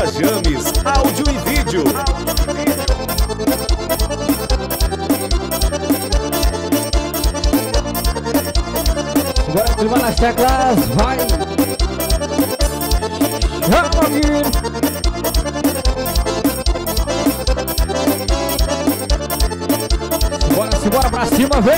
James, áudio e vídeo. Agora clima nas teclas, vai! Chama, menino! Simbora pra cima, vem!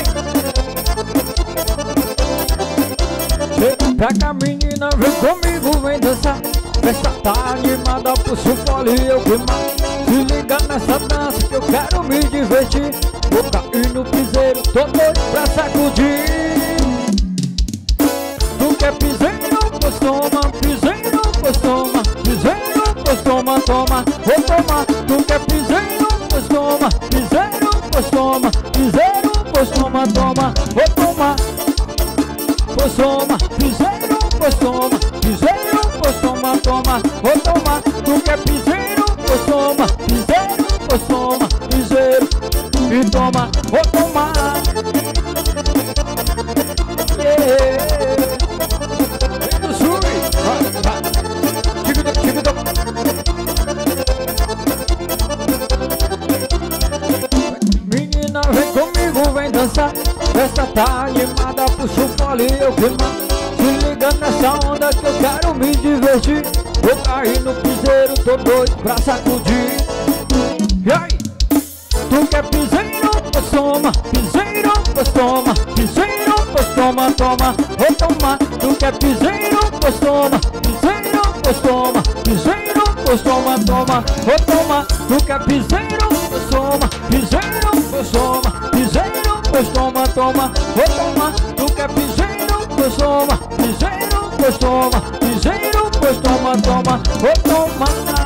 Chega cá, menina, vem comigo, vem dançar. Festa tá animada, pulso fole e eu queimar. Se liga nessa dança que eu quero me divertir. Vou cair no piseiro, tô doido pra sacudir. Tu quer piseiro, pois toma, piseiro, pois toma, piseiro, pois toma, toma, vou tomar. Tu quer piseiro, pois toma, piseiro, pois toma, piseiro, pois toma, toma, vou tomar. Pois toma, piseiro, pois toma, piseiro, pois toma, toma, vou tomar. Tu quer piseiro, pois toma, piseiro, pois toma, piseiro, e toma, vou tomar. Menina, vem comigo, vem dançar. Festa tá animada, puxa o fole e eu queimar. Se liga nessa onda que eu quero me divertir. Vou cair no piseiro, tô doido pra sacudir. E aí? Tu quer piseiro, pois toma, piseiro, pois toma, piseiro, pois toma, toma, vou tomar. Tu quer piseiro, pois toma, piseiro, pois toma, piseiro, pois toma, toma, vou tomar. Tu quer piseiro, pois toma, piseiro, pois toma, piseiro, pois toma, toma, vou tomar. Tu quer piseiro, pois toma, piseiro, pois toma, piseiro, pois toma, toma, vou tomar.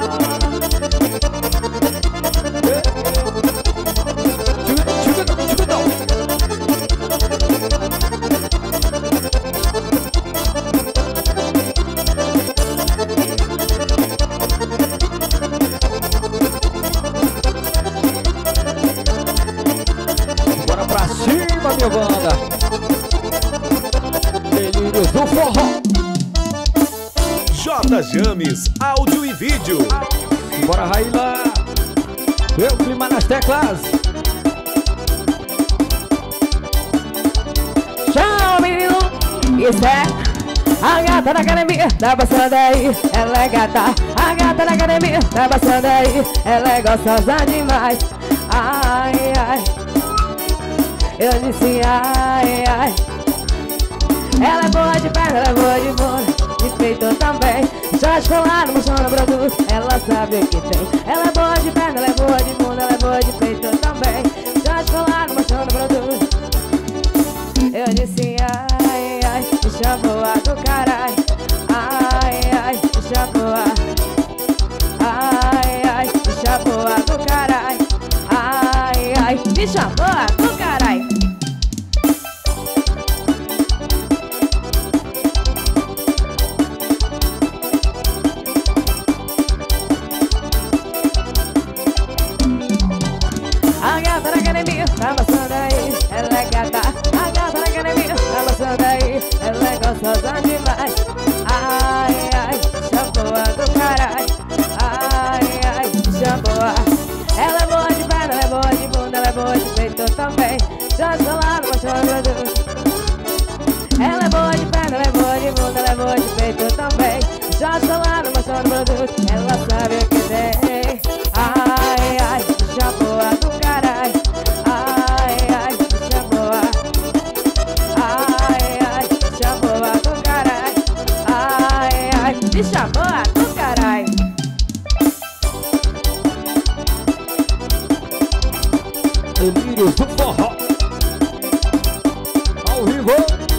Bora pra cima, minha banda. Delírios do forró. J James, áudio e vídeo. Bora, Raila. Eu clima nas teclas. Chama, menino, isso é a gata da academia, tá passando aí. Ela é gata, a gata da academia, tá passando aí. Ela é gostosa demais. Ai, ai, eu disse ai, ai. Ela é boa de perna, ela é boa de bunda, de peito também. Já descolado, mostrando o produto, ela sabe o que tem. Ela é boa de perna, ela é boa de bunda, ela é boa de peito também. Já descolado, mostrando o produto. Eu disse ai, ai, bicha boa do carai. Ai, ai, bicha boa. Ai, ai, bicha boa do carai. Ai, ai, bicha boa do carai. A gata da academia, tá passando aí. Ela é gata, a gata da academia, tá passando aí. Ela é gostosa demais. Ai, ai, bicha boa do carai. Ai, ai, bicha boa. Ela é boa de perna, ela é boa de bunda, ela é boa de peito também. Já escolado, mostrando o produto. Ela é boa de perna, ela é boa de bunda, ela é boa de peito também. Já escolado, mostrando o produto. Ela sabe o que tem. Ai, ai, bicha boa do carai. Ai, ai, bicha boa. Ai, ai, bicha boa do carai. Ai, ai, bicha boa do carai. Delírios do forró. Ao vivo.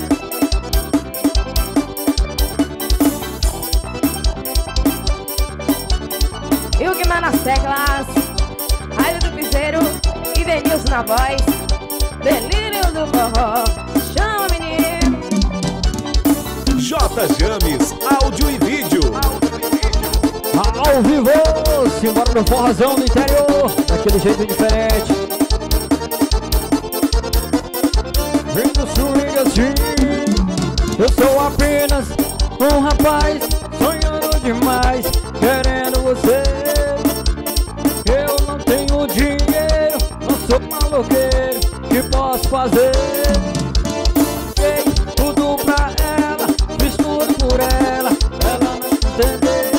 E o que mais nas teclas? Raio do piseiro e Denilson na voz. Delírio do forró. Chama, menino. J James, áudio e vídeo. Ao vivo. Simbora no forrozão do interior. Daquele jeito diferente. Vem no swing assim. Eu sou apenas um rapaz sonhando demais, querendo você fazer. Dei tudo pra ela, fiz tudo por ela, ela não entendeu.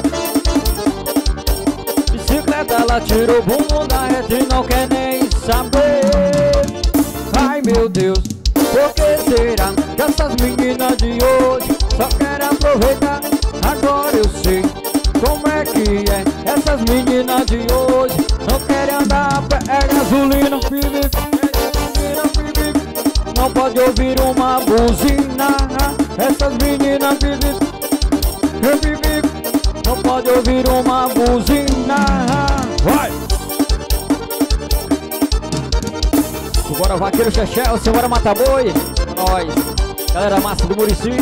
Bicicleta ela tirou o bumbum da reta e não quer nem saber. Ai meu Deus, por que será que essas meninas de hoje só querem aproveitar? Agora eu sei como é que é. Essas meninas de hoje não querem andar a pé, é gasolina, bibi, bibi. Não pode ouvir uma buzina. Essas meninas, bibi, bibi. Não pode ouvir uma buzina. Vai! Simbora vaqueiro Chechel, simbora mata boi. É nóis, galera massa do Murici.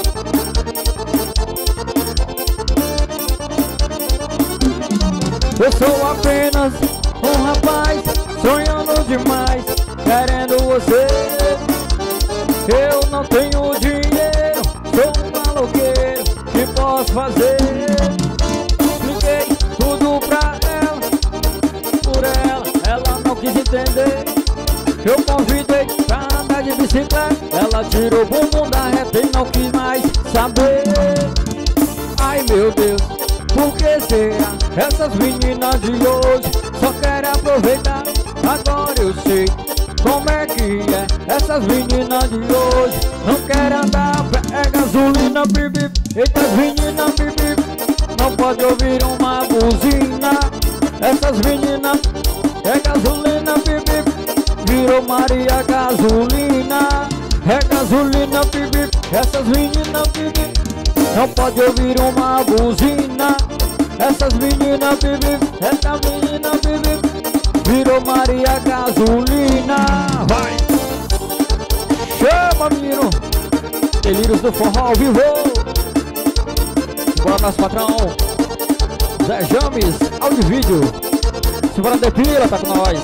Eu sou apenas um rapaz sonhando demais, querendo você. Eu não tenho dinheiro, sou um maloqueiro, que posso fazer? Expliquei tudo pra ela, por ela não quis entender. Eu convidei pra andar de bicicleta, ela tirou o bumbum da reta e não quis mais saber. Ai meu Deus, por que será? Essas meninas de hoje só querem aproveitar. Agora eu sei como é que é. Essas meninas de hoje não querem andar a pé, é gasolina, bibi. Eita, as meninas, bibi, não pode ouvir uma buzina. Essas meninas é gasolina, bibi. Virou Maria gasolina, é gasolina, bibi. Essas meninas, bibi, não pode ouvir uma buzina. Essas meninas, bibi, essa menina, bibi, virou Maria gasolina. Vai! Chama, menino! Delírios do forró ao vivo. Simbora, nosso patrão Zé James, áudio e vídeo. Simbora, Depila, tá com nós.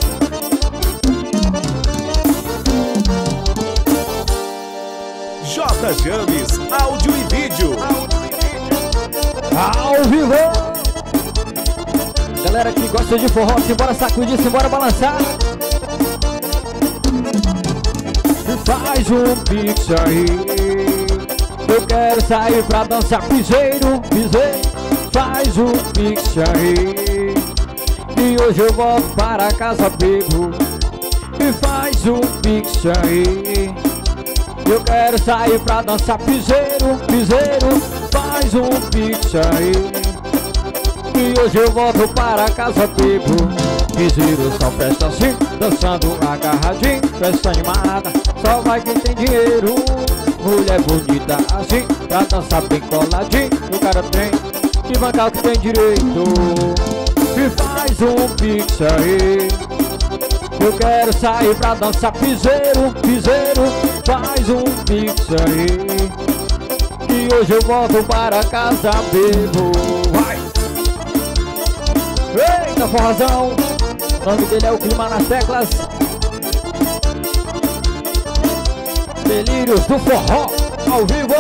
J James, áudio e vídeo. Ao vivo. Galera que gosta de forró, simbora sacudir, simbora balançar. Faz um pix aí, eu quero sair pra dançar piseiro, piseiro. Faz um pix aí, e hoje eu volto para casa bebo. E faz um pix aí, eu quero sair pra dançar piseiro, piseiro. Faz um pix aí, e hoje eu volto para casa bebo. Piseiro só festa assim, dançando agarradinho. Festa animada, só vai quem tem dinheiro. Mulher bonita assim, pra dançar bem coladinho. O cara tem que bancar o que tem direito. E faz um pix aí, eu quero sair pra dançar piseiro, piseiro. Faz um pix aí, e hoje eu volto para casa bebo. Vai! Eita, forrozão! O nome dele é o Clima nas Teclas. Delírios do forró ao vivo.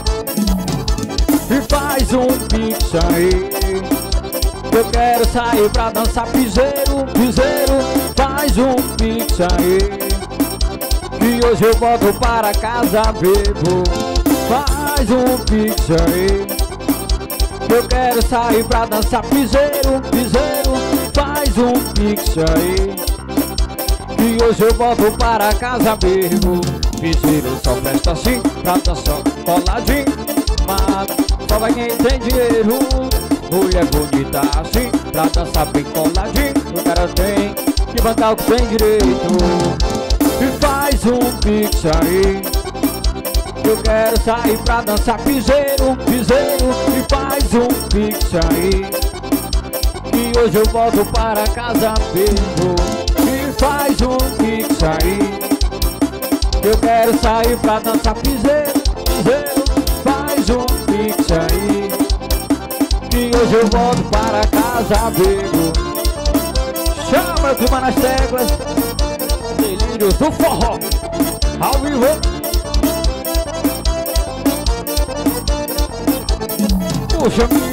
E faz um pix aí, eu quero sair pra dançar piseiro, piseiro. Faz um pix aí, e hoje eu volto para casa bebo. Faz um pix aí, eu quero sair pra dançar piseiro, piseiro. Faz um pix aí, e hoje eu volto para casa bebo. Piseiro só festa assim, pra dançar coladinho. Mas só vai quem tem dinheiro. Mulher bonita assim, pra dançar bem coladinho. O cara tem que bancar o que tem direito. E faz um pix aí, eu quero sair pra dançar piseiro, piseiro. E faz um pix aí, e hoje eu volto para casa bebo. E faz um pix aí, eu quero sair pra dançar piseiro, piseiro. Faz um pix aí, e hoje eu volto para casa bebo. Chama o Clima nas Teclas. Delírios do forró ao vivo. Puxa,